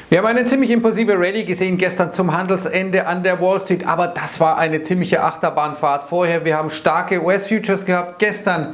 Wir haben eine ziemlich impulsive Rallye gesehen gestern zum Handelsende an der Wall Street, aber das war eine ziemliche Achterbahnfahrt vorher. Wir haben starke US-Futures gehabt gestern.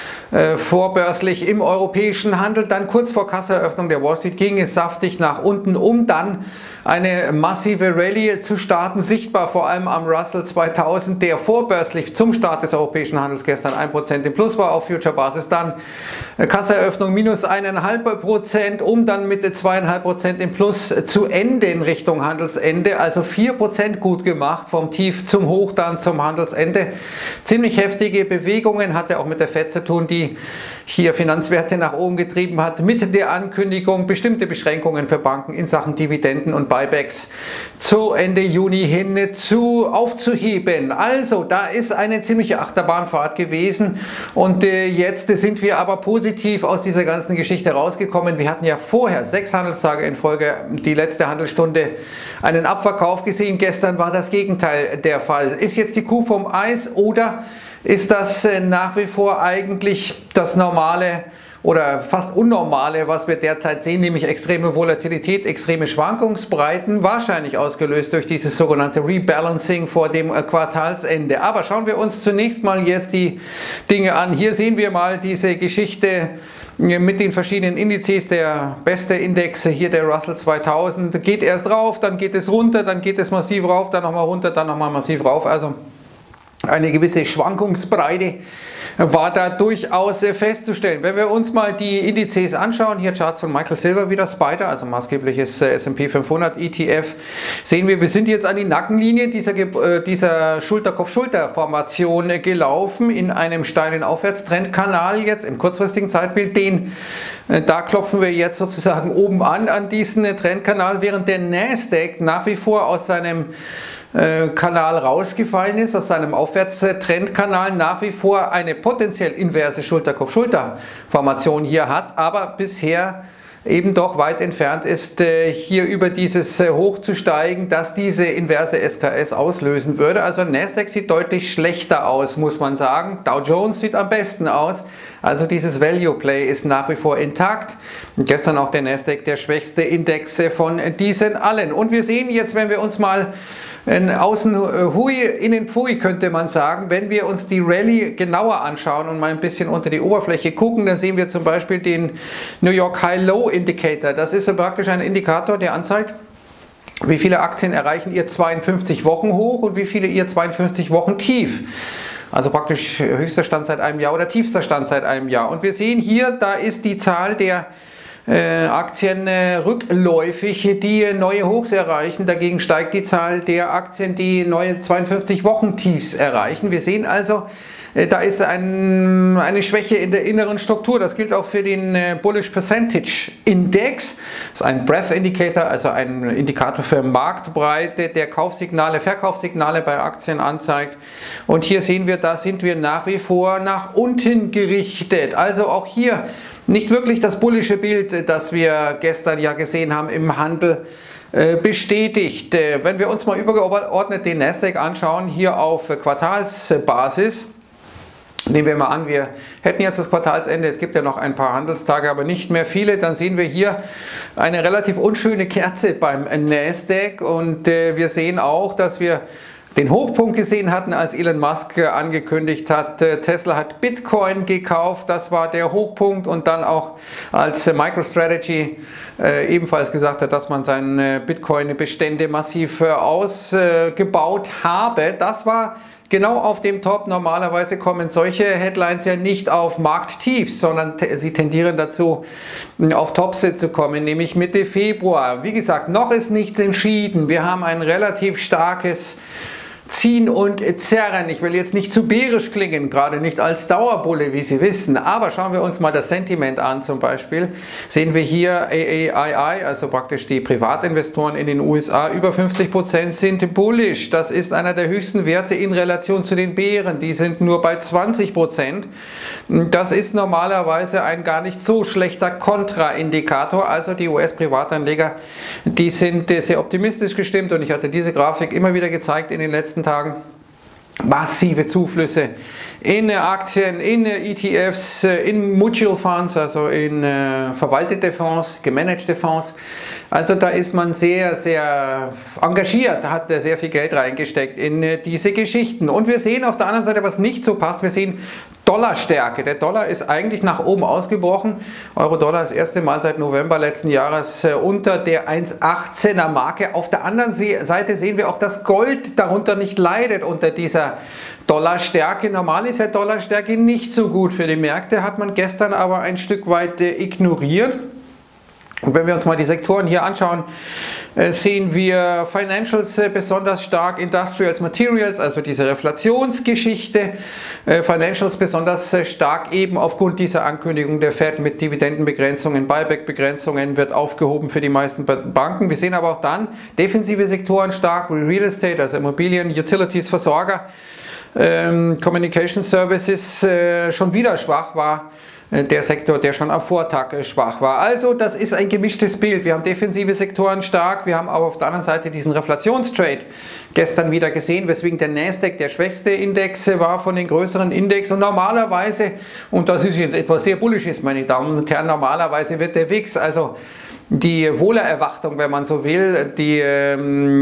Vorbörslich im europäischen Handel, dann kurz vor Kasseeröffnung der Wall Street ging es saftig nach unten, um dann eine massive Rallye zu starten, sichtbar vor allem am Russell 2000, der vorbörslich zum Start des europäischen Handels gestern 1% im Plus war auf Future-Basis, dann Kasseeröffnung minus 1,5%, um dann mit 2,5% im Plus zu enden Richtung Handelsende, also 4% gut gemacht, vom Tief zum Hoch dann zum Handelsende. Ziemlich heftige Bewegungen, hatte auch mit der FED zu tun, die hier Finanzwerte nach oben getrieben hat, mit der Ankündigung, bestimmte Beschränkungen für Banken in Sachen Dividenden und Buybacks zu Ende Juni hin aufzuheben. Also, da ist eine ziemliche Achterbahnfahrt gewesen und jetzt sind wir aber positiv aus dieser ganzen Geschichte rausgekommen. Wir hatten ja vorher 6 Handelstage in Folge, die letzte Handelsstunde, einen Abverkauf gesehen. Gestern war das Gegenteil der Fall. Ist jetzt die Kuh vom Eis oder ist das nach wie vor eigentlich das Normale oder fast Unnormale, was wir derzeit sehen, nämlich extreme Volatilität, extreme Schwankungsbreiten, wahrscheinlich ausgelöst durch dieses sogenannte Rebalancing vor dem Quartalsende. Aber schauen wir uns zunächst mal jetzt die Dinge an. Hier sehen wir mal diese Geschichte mit den verschiedenen Indizes. Der beste Index hier, der Russell 2000, geht erst rauf, dann geht es runter, dann geht es massiv rauf, dann nochmal runter, dann nochmal massiv rauf. Also eine gewisse Schwankungsbreite war da durchaus festzustellen. Wenn wir uns mal die Indizes anschauen, hier Charts von Michael Silver wieder, Spider, also maßgebliches S&P 500 ETF, sehen wir sind jetzt an die Nackenlinie dieser Schulter-Kopf-Schulter-Formation gelaufen in einem steilen Aufwärtstrendkanal jetzt im kurzfristigen Zeitbild. Da klopfen wir jetzt sozusagen oben an diesen Trendkanal, während der Nasdaq nach wie vor aus seinem Kanal rausgefallen ist, aus seinem Aufwärtstrendkanal nach wie vor eine potenziell inverse Schulter-Kopf-Schulter-Formation hier hat, aber bisher eben doch weit entfernt ist, hier über dieses Hoch zu steigen, das diese inverse SKS auslösen würde. Also Nasdaq sieht deutlich schlechter aus, muss man sagen. Dow Jones sieht am besten aus. Also dieses Value Play ist nach wie vor intakt. Und gestern auch der Nasdaq der schwächste Index von diesen allen. Und wir sehen jetzt, wenn wir uns mal außen Hui, innen Pfui könnte man sagen, wenn wir uns die Rallye genauer anschauen und mal ein bisschen unter die Oberfläche gucken, dann sehen wir zum Beispiel den New York High-Low Indicator. Das ist praktisch ein Indikator, der anzeigt, wie viele Aktien erreichen ihr 52 Wochen hoch und wie viele ihr 52 Wochen tief. Also praktisch höchster Stand seit einem Jahr oder tiefster Stand seit einem Jahr. Und wir sehen hier, da ist die Zahl der Aktien rückläufig, die neue Hochs erreichen. Dagegen steigt die Zahl der Aktien, die neue 52 Wochen Tiefs erreichen. Wir sehen also, da ist eine Schwäche in der inneren Struktur. Das gilt auch für den Bullish Percentage Index. Das ist ein Breadth Indicator, also ein Indikator für Marktbreite, der Kaufsignale, Verkaufssignale bei Aktien anzeigt. Und hier sehen wir, da sind wir nach wie vor nach unten gerichtet. Also auch hier nicht wirklich das bullische Bild, das wir gestern ja gesehen haben im Handel, bestätigt. Wenn wir uns mal übergeordnet den Nasdaq anschauen, hier auf Quartalsbasis, nehmen wir mal an, wir hätten jetzt das Quartalsende, es gibt ja noch ein paar Handelstage, aber nicht mehr viele, dann sehen wir hier eine relativ unschöne Kerze beim Nasdaq und wir sehen auch, dass wir den Hochpunkt gesehen hatten, als Elon Musk angekündigt hat, Tesla hat Bitcoin gekauft, das war der Hochpunkt, und dann auch als MicroStrategy ebenfalls gesagt hat, dass man seine Bitcoin-Bestände massiv ausgebaut habe. Das war genau auf dem Top. Normalerweise kommen solche Headlines ja nicht auf Markttiefs, sondern sie tendieren dazu, auf Tops zu kommen, nämlich Mitte Februar. Wie gesagt, noch ist nichts entschieden. Wir haben ein relativ starkes Ziehen und Zerren. Ich will jetzt nicht zu bärisch klingen, gerade nicht als Dauerbulle, wie Sie wissen, aber schauen wir uns mal das Sentiment an. Zum Beispiel sehen wir hier AAII, also praktisch die Privatinvestoren in den USA, über 50% sind bullish. Das ist einer der höchsten Werte in Relation zu den Bären, die sind nur bei 20%. Das ist normalerweise ein gar nicht so schlechter Kontraindikator, also die US-Privatanleger, die sind sehr optimistisch gestimmt, und ich hatte diese Grafik immer wieder gezeigt in den letzten Tagen. massive Zuflüsse in Aktien, in ETFs, in Mutual Funds, also in verwaltete Fonds, gemanagte Fonds. Also da ist man sehr, sehr engagiert, hat sehr viel Geld reingesteckt in diese Geschichten. Und wir sehen auf der anderen Seite, was nicht so passt, wir sehen Dollarstärke. Der Dollar ist eigentlich nach oben ausgebrochen. Euro-Dollar das erste Mal seit November letzten Jahres unter der 1,18er Marke. Auf der anderen Seite sehen wir auch, dass Gold darunter nicht leidet unter dieser Dollarstärke. Normal ist ja Dollarstärke nicht so gut für die Märkte, hat man gestern aber ein Stück weit ignoriert. Und wenn wir uns mal die Sektoren hier anschauen, sehen wir Financials besonders stark, Industrials, Materials, also diese Reflationsgeschichte, Financials besonders stark eben aufgrund dieser Ankündigung der Fed mit Dividendenbegrenzungen, Buyback-Begrenzungen wird aufgehoben für die meisten Banken. Wir sehen aber auch dann defensive Sektoren stark, wie Real Estate, also Immobilien, Utilities, Versorger, Communication Services schon wieder schwach war. Der Sektor, der schon am Vortag schwach war. Also das ist ein gemischtes Bild. Wir haben defensive Sektoren stark, wir haben aber auf der anderen Seite diesen Reflationstrade gestern wieder gesehen, weswegen der Nasdaq der schwächste Index war von den größeren Index. Und normalerweise, und das ist jetzt etwas sehr Bullisches, meine Damen und Herren, normalerweise wird der WIX, also die Wohlerwartung, wenn man so will, der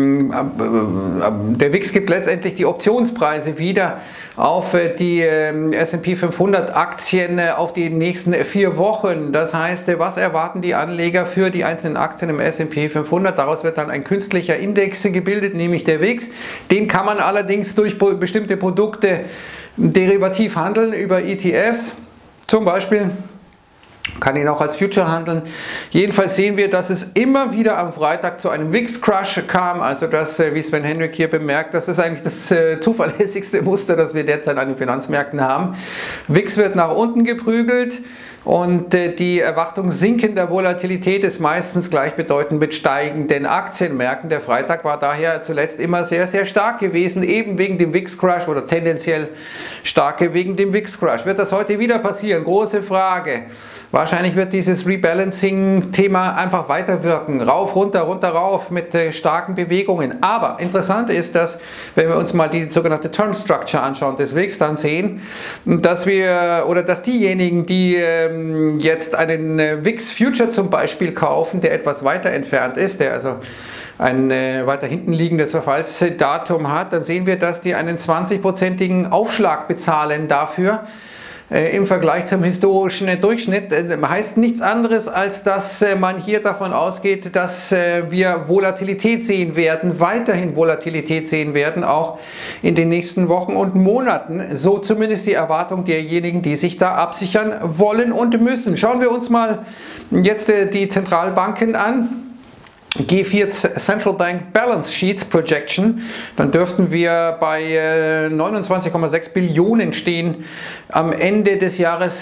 WIX gibt letztendlich die Optionspreise wieder auf die S&P 500 Aktien auf die nächsten 4 Wochen. Das heißt, was erwarten die Anleger für die einzelnen Aktien im S&P 500? Daraus wird dann ein künstlicher Index gebildet, nämlich der WIX. Den kann man allerdings durch bestimmte Produkte derivativ handeln, über ETFs zum Beispiel. Kann ihn auch als Future handeln. Jedenfalls sehen wir, dass es immer wieder am Freitag zu einem WIX-Crush kam. Also das, wie Sven Henrik hier bemerkt, das ist eigentlich das zuverlässigste Muster, das wir derzeit an den Finanzmärkten haben. WIX wird nach unten geprügelt. Und die Erwartung sinkender Volatilität ist meistens gleichbedeutend mit steigenden Aktienmärkten. Der Freitag war daher zuletzt immer sehr, sehr stark gewesen, eben wegen dem WIX-Crush oder tendenziell starke wegen dem WIX-Crush. Wird das heute wieder passieren? Große Frage. Wahrscheinlich wird dieses Rebalancing-Thema einfach weiterwirken. Rauf, runter, runter, rauf mit starken Bewegungen. Aber interessant ist, dass, wenn wir uns mal die sogenannte Term Structure anschauen des WIX, dann sehen, dass diejenigen, die jetzt einen WIX Future zum Beispiel kaufen, der etwas weiter entfernt ist, der also ein weiter hinten liegendes Verfallsdatum hat, dann sehen wir, dass die einen 20-prozentigen Aufschlag bezahlen dafür. Im Vergleich zum historischen Durchschnitt heißt nichts anderes, als dass man hier davon ausgeht, dass wir Volatilität sehen werden, weiterhin Volatilität sehen werden, auch in den nächsten Wochen und Monaten. So zumindest die Erwartung derjenigen, die sich da absichern wollen und müssen. Schauen wir uns mal jetzt die Zentralbanken an. G4 Central Bank Balance Sheets Projection, dann dürften wir bei 29,6 Billionen stehen am Ende des Jahres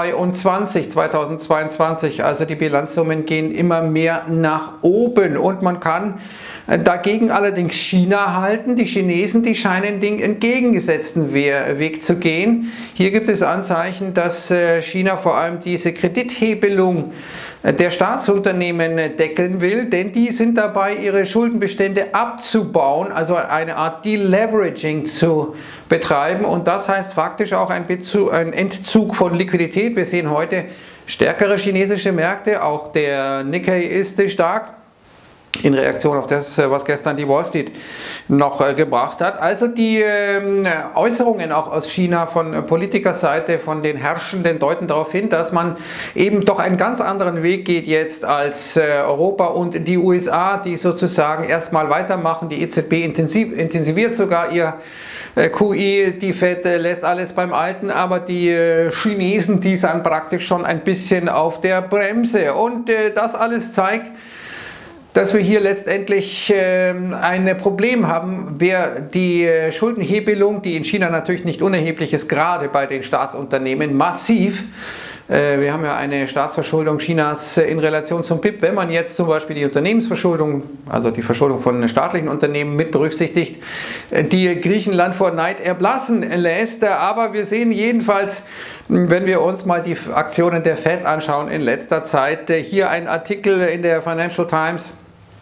2022. Also die Bilanzsummen gehen immer mehr nach oben und man kann dagegen allerdings China halten. Die Chinesen, die scheinen den entgegengesetzten Weg zu gehen. Hier gibt es Anzeichen, dass China vor allem diese Kredithebelung der Staatsunternehmen deckeln will, denn die sind dabei, ihre Schuldenbestände abzubauen, also eine Art Deleveraging zu betreiben und das heißt faktisch auch ein Entzug von Liquidität. Wir sehen heute stärkere chinesische Märkte, auch der Nikkei ist stark. In Reaktion auf das, was gestern die Wall Street noch gebracht hat. Also die Äußerungen auch aus China von Politikerseite, von den Herrschenden deuten darauf hin, dass man eben doch einen ganz anderen Weg geht jetzt als Europa und die USA, die sozusagen erstmal weitermachen. Die EZB intensiviert sogar ihr QE, die Fed lässt alles beim Alten, aber die Chinesen, die sind praktisch schon ein bisschen auf der Bremse. Und das alles zeigt, dass wir hier letztendlich ein Problem haben, wer die Schuldenhebelung, die in China natürlich nicht unerheblich ist, gerade bei den Staatsunternehmen, massiv. Wir haben ja eine Staatsverschuldung Chinas in Relation zum BIP. Wenn man jetzt zum Beispiel die Unternehmensverschuldung, also die Verschuldung von staatlichen Unternehmen mit berücksichtigt, die Griechenland vor Neid erblassen lässt. Aber wir sehen jedenfalls, wenn wir uns mal die Aktionen der Fed anschauen in letzter Zeit, hier ein Artikel in der Financial Times,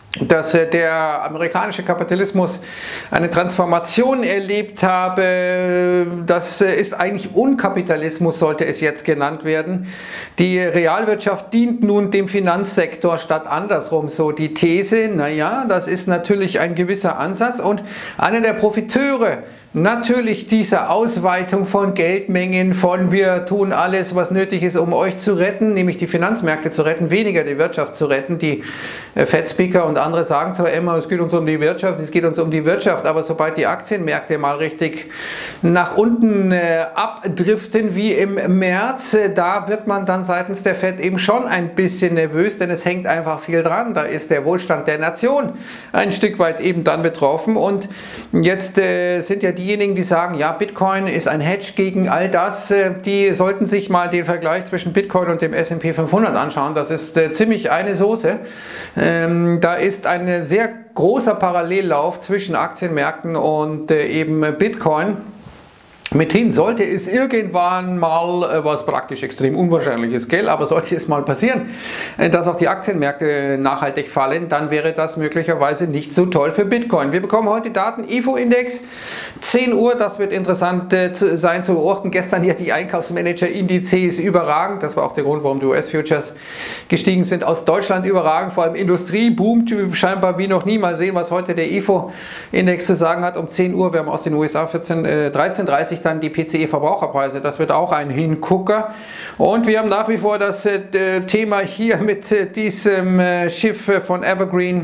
dass der amerikanische Kapitalismus eine Transformation erlebt habe. Das ist eigentlich Unkapitalismus, sollte es jetzt genannt werden. Die Realwirtschaft dient nun dem Finanzsektor statt andersrum. So die These, naja, das ist natürlich ein gewisser Ansatz und einer der Profiteure natürlich diese Ausweitung von Geldmengen, von wir tun alles, was nötig ist, um euch zu retten, nämlich die Finanzmärkte zu retten, weniger die Wirtschaft zu retten. Die Fed-Speaker und andere sagen zwar immer, es geht uns um die Wirtschaft, es geht uns um die Wirtschaft, aber sobald die Aktienmärkte mal richtig nach unten abdriften, wie im März, da wird man dann seitens der Fed eben schon ein bisschen nervös, denn es hängt einfach viel dran. Da ist der Wohlstand der Nation ein Stück weit eben dann betroffen und jetzt sind ja diejenigen, die sagen, ja, Bitcoin ist ein Hedge gegen all das, die sollten sich mal den Vergleich zwischen Bitcoin und dem S&P 500 anschauen. Das ist ziemlich eine Soße. Da ist ein sehr großer Parallellauf zwischen Aktienmärkten und eben Bitcoin. Mithin sollte es irgendwann mal, was praktisch extrem unwahrscheinlich ist, gell, aber sollte es mal passieren, dass auch die Aktienmärkte nachhaltig fallen, dann wäre das möglicherweise nicht so toll für Bitcoin. Wir bekommen heute Daten, IFO-Index, 10 Uhr, das wird interessant sein zu beobachten. Gestern hier die Einkaufsmanager-Indizes überragend, das war auch der Grund, warum die US-Futures gestiegen sind. Aus Deutschland überragend, vor allem Industrie boomt scheinbar wie noch nie. Mal sehen, was heute der IFO-Index zu sagen hat. Um 10 Uhr, wir haben aus den USA 13:30 dann die PCE-Verbraucherpreise, das wird auch ein Hingucker. Und wir haben nach wie vor das Thema hier mit diesem Schiff von Evergreen,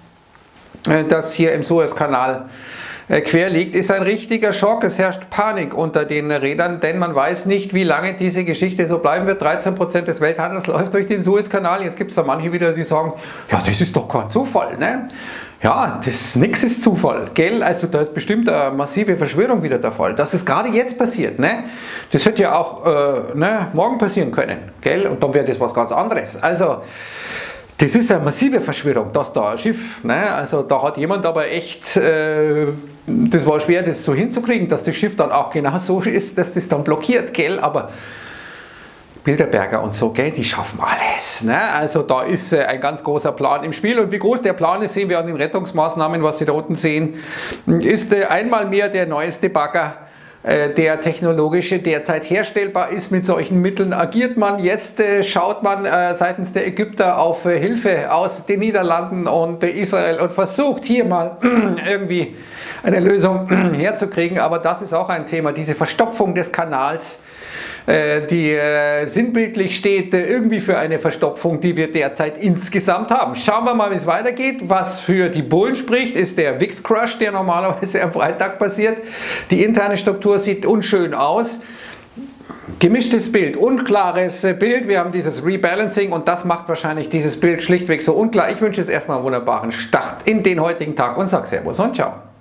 das hier im Suezkanal quer liegt, ist ein richtiger Schock. Es herrscht Panik unter den Rädern, denn man weiß nicht, wie lange diese Geschichte so bleiben wird. 13% des Welthandels läuft durch den Suezkanal. Jetzt gibt es da manche wieder, die sagen, ja, das ist doch kein Zufall, ne? Ja, nichts ist Zufall, gell? Also da ist bestimmt eine massive Verschwörung wieder der Fall. Dass es gerade jetzt passiert, ne? Das hätte ja auch morgen passieren können, gell? Und dann wäre das was ganz anderes. Also das ist eine massive Verschwörung, dass da ein Schiff, ne? Also da hat jemand aber echt, das war schwer, das so hinzukriegen, dass das Schiff dann auch genau so ist, dass das dann blockiert, gell? Aber Bilderberger und so, gell, die schaffen alles. Ne? Also da ist ein ganz großer Plan im Spiel. Und wie groß der Plan ist, sehen wir an den Rettungsmaßnahmen, was Sie da unten sehen. Ist einmal mehr der neueste Bagger, der technologische derzeit herstellbar ist. Mit solchen Mitteln agiert man. Jetzt schaut man seitens der Ägypter auf Hilfe aus den Niederlanden und Israel und versucht hier mal irgendwie eine Lösung herzukriegen. Aber das ist auch ein Thema, diese Verstopfung des Kanals, die sinnbildlich steht irgendwie für eine Verstopfung, die wir derzeit insgesamt haben. Schauen wir mal, wie es weitergeht. Was für die Bullen spricht, ist der VIX-Crush, der normalerweise am Freitag passiert. Die interne Struktur sieht unschön aus. Gemischtes Bild, unklares Bild. Wir haben dieses Rebalancing und das macht wahrscheinlich dieses Bild schlichtweg so unklar. Ich wünsche jetzt erstmal einen wunderbaren Start in den heutigen Tag und sage Servus und Ciao.